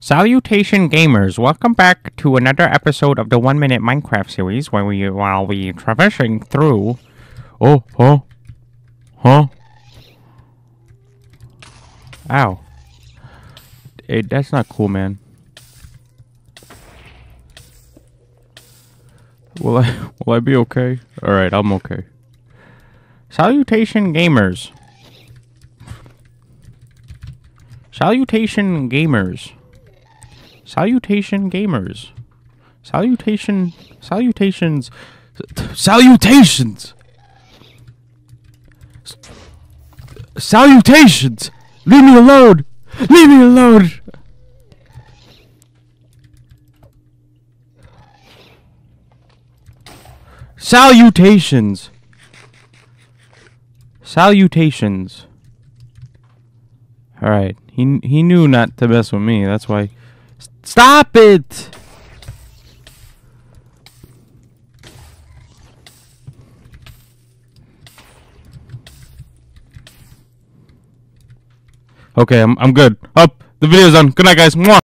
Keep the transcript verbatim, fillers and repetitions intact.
Salutation gamers, welcome back to another episode of the one minute Minecraft series where we while we traversing through Oh huh Huh Ow. Hey, that's not cool, man. Will I will I be okay? Alright, I'm okay. Salutation gamers. Salutation gamers. Salutation gamers. Salutation salutations salutations salutations leave me alone leave me alone salutations salutations all right, he he knew not to mess with me, that's why. Stop it! Okay, I'm I'm good. Up. The video's done. Good night, guys. Mwah.